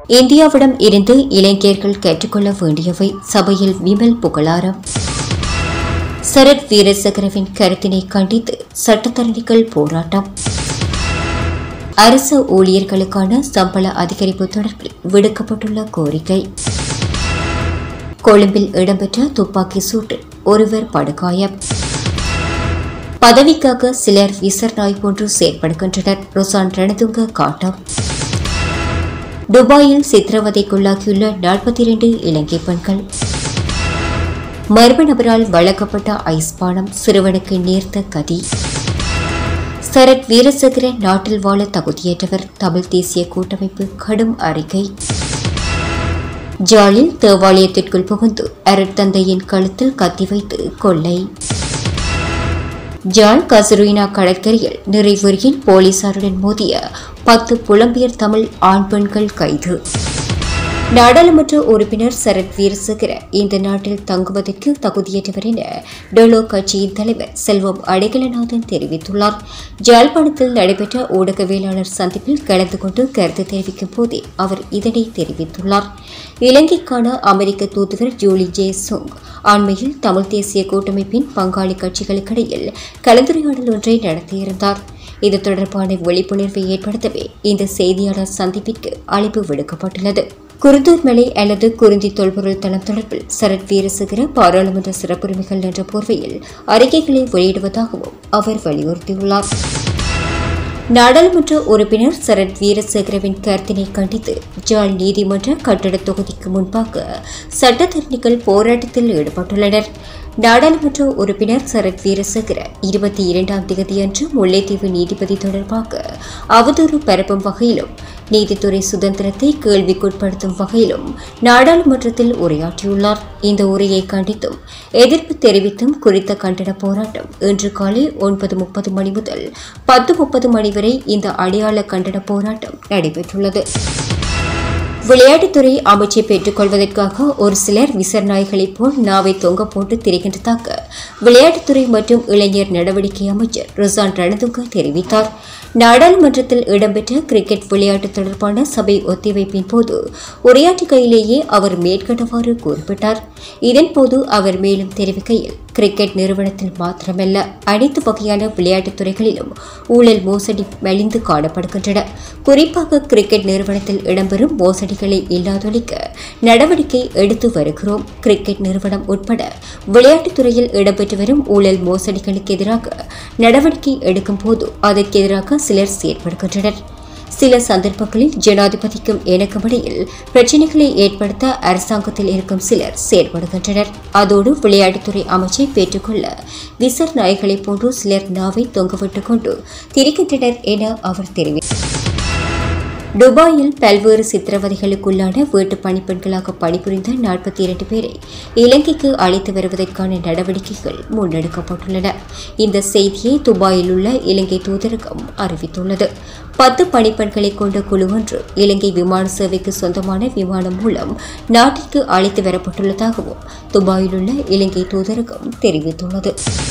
இந்தியாவிடம் இருந்து இளைஞர்கள் கற்றுக்கொள்ள வேண்டியவை சபையில் விமல் புகழாரம். சரத் வீரசேகரவின் கருத்தினை கண்டித்து சட்டத்தரணிகள் போராட்டம். அரசு ஊழியர்களுக்கான சம்பள அதிகரிப்பு தொடர்பில் விடுக்கப்பட்டுள்ள கோரிக்கை. கொழும்பில் இடம்பெற்ற துப்பாக்கி சூட்டில் ஒருவர் படுகாயம். பதவிக்காக சிலர் விசர்நாய் போன்று செயற்படுகின்றனர். ரோசான் ரணதுங்க காட்டம். துபாயில் சித்திரவதைக்குள்ளாகியுள்ள 42 இலங்கை பெண்கள். மர்ம நபரால் வழங்கப்பட்ட ஐஸ் பானம் சிறுவனுக்கு நேர்த்த கதி. சரத் வீரசேகர நாட்டில் வாழ தகுதியற்றவர் தமிழ் தேசிய கூட்டமைப்பு கடும் அறிக்கை. ஜாலில் தேவாலயத்திற்குள் புகுந்து அருட்தந்தையின் கழுத்தில் கத்தி வைத்து கொள்ளை. ஜால் கசுருயினா கடற்கரையில் நிறைவேறியில் போலீசாருடன் மோதிய 10 புலம்பெயர் தமிழ் ஆண் பெண்கள் கைது. நாடாளுமன்ற உறுப்பினர் சரத் வீரசேகர இந்த நாட்டில் தங்குவதற்கு தகுதியற்றவர் என டொலோ கட்சியின் தலைவர் செல்வம் அடைக்கலநாதன் தெரிவித்துள்ளார். ஜாழ்ப்பாணத்தில் நடைபெற்ற ஊடகவியலாளர் சந்திப்பில் கலந்து கொண்டு கருத்து தெரிவிக்கும் போதே அவர் இதனை தெரிவித்துள்ளார். இலங்கைக்கான அமெரிக்க தூதுவர் ஜூலி ஜே சுங் அண்மையில் தமிழ் தேசிய கூட்டமைப்பின் பங்காளி கட்சிகளுக்கிடையில் கலந்துரையாடல் ஒன்றை நடத்தியிருந்தார். இது தொடர்பான விழிப்புணர்வை ஏற்படுத்தவே இந்த செய்தியாளர் சந்திப்பிற்கு அழைப்பு விடுக்கப்பட்டுள்ளது. குருந்தூர் மலை அல்லது குறிந்தி தொல்பொருள் தளம் தொடர்பில் சரத் வீரசேகர பாராளுமன்ற சிறப்புரிமைகள் என்ற போர்வையில் அறிக்கைகளை வெளியிடுவதாகவும் அவர் வலியுறுத்தியுள்ளார். நாடாளுமன்ற உறுப்பினர் சரத் வீரசேகரவின் கருத்தினை கண்டித்து ஜாழ் நீதிமன்ற கட்டட தொகுதிக்கு முன்பாக சட்டத்தரணிகள் போராட்டத்தில் ஈடுபட்டுள்ளனர். நாடாளுமன்ற உறுப்பினர் சரத் வீரசேகர 22ஆம் தேதியன்று முல்லைத்தீவு நீதிபதி தொடர்பாக அவதூறு பரப்பும் வகையிலும் நீதித்துறை சுதந்திரத்தை கேள்விக்குட்படுத்தும் வகையிலும் நாடாளுமன்றத்தில் உரையாற்றியுள்ளார். இந்த உரையை கண்டித்தும் எதிர்ப்பு தெரிவித்தும் குறித்த கண்டன போராட்டம் இன்று காலை 9:30 மணி முதல் 10:30 மணி வரை இந்த அடையாள கண்டன போராட்டம் நடைபெற்றுள்ளது. விளையாட்டுத்துறை அமைச்சை பெற்றுக் கொள்வதற்காக ஒரு சிலர் விசர்நாய்களைப் போல் நாவை தொங்க போட்டு திரிகின்றதாக விளையாட்டுத்துறை மற்றும் இளைஞர் நடவடிக்கை அமைச்சர் ரோசான் ரணதுங்க தெரிவித்தார். நாடாளுமன்றத்தில் இடம்பெற்ற கிரிக்கெட் விளையாட்டு தொடர்பான சபை ஒத்திவைப்பின் போது உரையாற்றுகையிலேயே அவர் மேற்கண்டவாறு குறிப்பிட்டார். இதன்போது அவர் மேலும் தெரிவிக்கையில், கிரிக்கெட் நிறுவனத்தில் மாத்திரமல்ல அனைத்து வகையான விளையாட்டுத் துறைகளிலும் ஊழல் மோசடி மலிந்து காணப்படுகின்றன. குறிப்பாக கிரிக்கெட் நிறுவனத்தில் இடம்பெறும் மோசடிகளை இல்லாதொழிக்க நடவடிக்கை எடுத்து வருகிறோம். கிரிக்கெட் நிறுவனம் உட்பட விளையாட்டுத் துறையில் இடம்பெற்று வரும் ஊழல் மோசடிகளுக்கு எதிராக நடவடிக்கை எடுக்கும் போது அதற்கு எதிராக சிலர் செயற்படுகின்றனர். சில சந்தர்ப்பங்களில் ஜனாதிபதிக்கும் எனக்கும் இடையில் பிரச்சினைகளை ஏற்படுத்த அரசாங்கத்தில் இருக்கும் சிலர் செயற்படுகின்றனர். அதோடு விளையாட்டுத்துறை அமைச்சை பெற்றுக்கொள்ள விசர் நாய்களைப் போன்று சிலர் நாவை தொங்கவிட்டுக் கொண்டு திரிக்கின்றனர் என அவர் தெரிவித்தார். துபாயில் பல்வேறு சித்திரவதைகளுக்குள்ளான வீட்டு பணிப்பெண்களாக பணிபுரிந்த 42 பேரை இலங்கைக்கு அழைத்து வருவதற்கான நடவடிக்கைகள் முன்னெடுக்கப்பட்டுள்ளன. இந்த செய்தியை துபாயில் உள்ள இலங்கை தூதரகம் அறிவித்துள்ளது. 10 பணிப்பெண்களை கொண்ட குழு ஒன்று இலங்கை விமான சேவைக்கு சொந்தமான விமானம் மூலம் நாட்டிற்கு அழைத்து வரப்பட்டுள்ளதாகவும் துபாயில் உள்ள இலங்கை தூதரகம் தெரிவித்துள்ளது.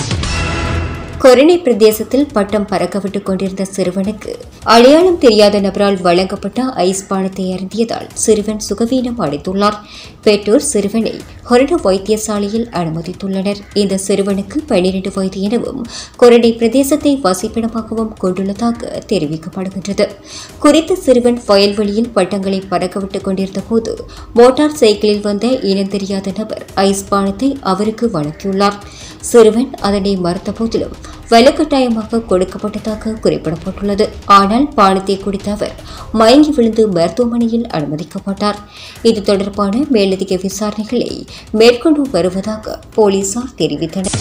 கொரணை பிரதேசத்தில் பட்டம் பறக்கவிட்டுக் கொண்டிருந்த சிறுவனுக்கு அடையாளம் தெரியாத நபரால் வழங்கப்பட்ட ஐஸ் பானத்தை அருந்தியதால் சிறுவன் சுகவீனம் அடைந்துள்ளார். பெற்றோர் சிறுவனை கொரணை வைத்தியசாலையில் அனுமதித்துள்ளனர். இந்த சிறுவனுக்கு 12 வயது எனவும் கொரணை பிரதேசத்தை வசிப்பிடமாகவும் கொண்டுள்ளதாக தெரிவிக்கப்படுகின்றது. குறித்த சிறுவன் வயல்வெளியில் பட்டங்களை பறக்கவிட்டுக் கொண்டிருந்த போது மோட்டார் சைக்கிளில் வந்த இனம் தெரியாத நபர் ஐஸ் பானத்தை அவருக்கு வழங்கியுள்ளார். சிறுவன் அதனை மறுத்த போதிலும் வலுக்கட்டாயமாக கொடுக்கப்பட்டதாக குறிப்பிடப்பட்டுள்ளது. ஆனால் பானத்தை குடித்த அவர் மயங்கி விழுந்து மருத்துவமனையில் அனுமதிக்கப்பட்டார். இது தொடர்பான மேலதிக விசாரணைகளை மேற்கொண்டு வருவதாக போலீசார் தெரிவித்தனர்.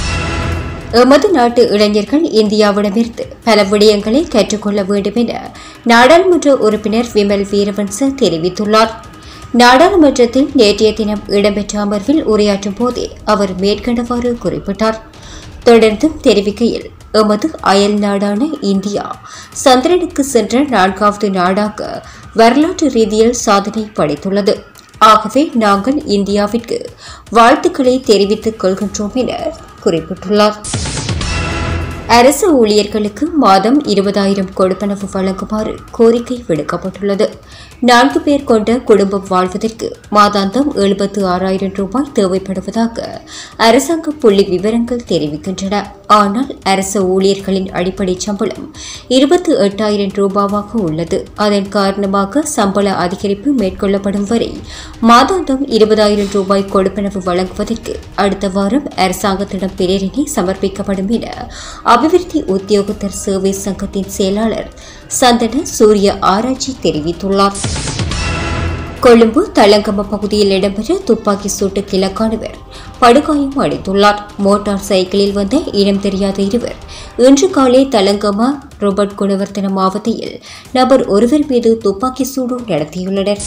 எமது நாட்டு இளைஞர்கள் இந்தியாவிடமிருந்து பல விடயங்களை கற்றுக்கொள்ள வேண்டும் என நாடாளுமன்ற உறுப்பினர் விமல் வீரவன்ச தெரிவித்துள்ளார். நாடாளுமன்றத்தில் நேற்றைய தினம் இடம்பெற்ற அமர்வில் உரையாற்றும் போதே அவர் மேற்கண்டவாறு குறிப்பிட்டார். தொடர்ந்தும் தெரிவிக்கையில், எமது அயல் நாடான இந்தியா சந்திரனுக்கு சென்ற 4வது நாடாக வரலாற்று ரீதியில் சாதனை படைத்துள்ளது. ஆகவே நாங்கள் இந்தியாவிற்கு வாழ்த்துக்களை தெரிவித்துக் கொள்கின்றோம் என குறிப்பிட்டுள்ளார். அரசு ஊழியர்களுக்கு மாதம் 20,000 கொடுப்பனவு வழங்குமாறு கோரிக்கை விடுக்கப்பட்டுள்ளது. 4 பேர் கொண்ட குடும்பம் வாழ்வதற்கு மாதாந்தம் 76,000 ரூபாய் தேவைப்படுவதாக அரசாங்க புள்ளி விவரங்கள் தெரிவிக்கின்றன. ஆனால் அரசு ஊழியர்களின் அடிப்படை சம்பளம் 28,000 ரூபாவாக உள்ளது. அதன் காரணமாக சம்பள அதிகரிப்பு மேற்கொள்ளப்படும் வரை மாதாந்தம் 20,000 ரூபாய் கொடுப்பனவு வழங்குவதற்கு அடுத்த வாரம் அரசாங்கத்திடம் பிரேரணை சமர்ப்பிக்கப்படும் என அபிவிருத்தி உத்தியோகத்தர் சேவை சங்கத்தின் செயலாளர் சந்தன சூரிய ஆராய்ச்சி தெரிவித்துள்ளார். கொழும்பு தலங்கம பகுதியில் இடம்பெற்ற துப்பாக்கி சூட்டுக்கு இலக்கானவர் படுகாயம் அடைந்துள்ளார். மோட்டார் சைக்கிளில் வந்த இனம் தெரியாத இருவர் இன்று காலை தலங்கம ரோபர்ட் குணவர்த்தன மாவட்டத்தில் நபர் ஒருவர் மீது துப்பாக்கி சூடு நடத்தியுள்ளனர்.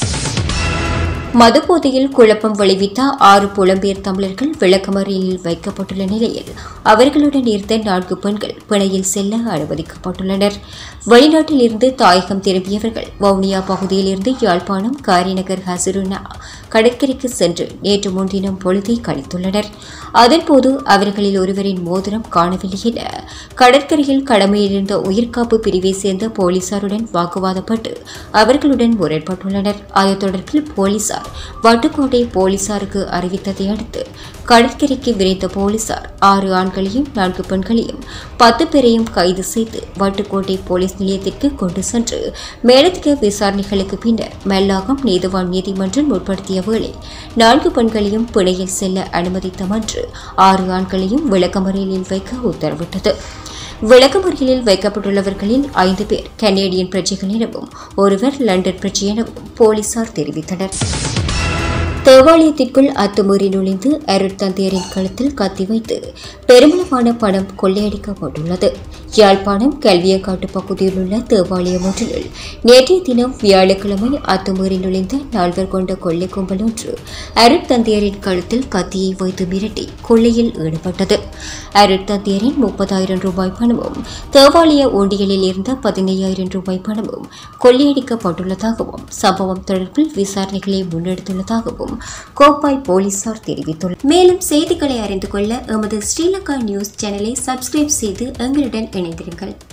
மதுபோதையில் குழப்பம் விளைவித்த 6 புலம்பெயர் தமிழர்கள் விளக்கமறியலில் வைக்கப்பட்டுள்ள நிலையில் அவர்களுடன் இருந்த 4 பெண்கள் பிணையில் செல்ல அனுமதிக்கப்பட்டுள்ளனர். வெளிநாட்டில் இருந்து தாயகம் திரும்பியவர்கள் வவுனியா பகுதியில் இருந்து யாழ்ப்பாணம் காரிநகர் ஹசுருனா கடற்கரைக்கு சென்று நேற்று முன்தினம் பொழுதை கழித்துள்ளனர். அதன்போது அவர்களில் ஒருவரின் மோதிரம் காணவில்லை என கடற்கரையில் கடமையில் இருந்த உயிர்காப்பு பிரிவை சேர்ந்த போலீசாருடன் வாக்குவாதப்பட்டு அவர்களுடன் முரண்பட்டுள்ளனர். அது தொடர்பில் போலீசார் வட்டுக்கோட்டை போலீசாருக்கு அறிவித்ததை அடுத்து கடற்கரைக்கு விரைந்த போலீசார் 6 ஆண்களையும் 4 பெண்களையும் 10 பேரையும் கைது செய்து வட்டுக்கோட்டை போலீஸ் நிலையத்திற்கு கொண்டு சென்று மேலதிக விசாரணைகளுக்கு பின்னர் மெல்லாகம் நீதவான் நீதிமன்றம் முற்படுத்திய வேளை 4 பெண்களையும் பிணையில் செல்ல அனுமதித்த மன்று 6 ஆண்களையும் விளக்கமறியலில் வைக்க உத்தரவிட்டது. விளக்கமறியலில் வைக்கப்பட்டுள்ளவர்களில் 5 பேர் கனேடியன் பிரஜைகள் எனவும் ஒருவர் லண்டன் பிரஜை எனவும் போலீசார் தெரிவித்தனர். தேவாலயத்திற்குள் அத்துமீறி நுழைந்து அருட்தந்தையரின் கழுத்தில் கத்தி வைத்து பெருமளவான பணம் கொள்ளையடிக்கப்பட்டுள்ளது. யாழ்ப்பாணம் கல்வியங்காட்டு பகுதியில் உள்ள தேவாலயம் ஒன்றில் நேற்றைய தினம் வியாழக்கிழமை அத்துமீறி நுழைந்த 4 கொண்ட கொள்ளை கும்பல் ஒன்று அருட்தந்தையரின் கழுத்தில் கத்தியை வைத்து மிரட்டி கொள்ளையில் ஈடுபட்டது. அருட்தந்தையரின் 30,000 ரூபாய் பணமும் தேவாலய ஊண்டியலில் இருந்த 15,000 ரூபாய் பணமும் கொள்ளையடிக்கப்பட்டுள்ளதாகவும் சம்பவம் தொடர்பில் விசாரணைகளை முன்னெடுத்துள்ளதாகவும் கோப்பாய் போலீசார் தெரிவித்துள்ளனர். மேலும் செய்திகளை அறிந்து கொள்ள எமது ஸ்ரீலங்கா நியூஸ் சேனலை சப்ஸ்கிரைப் செய்து எங்களுடன் இணைந்திருங்கள்.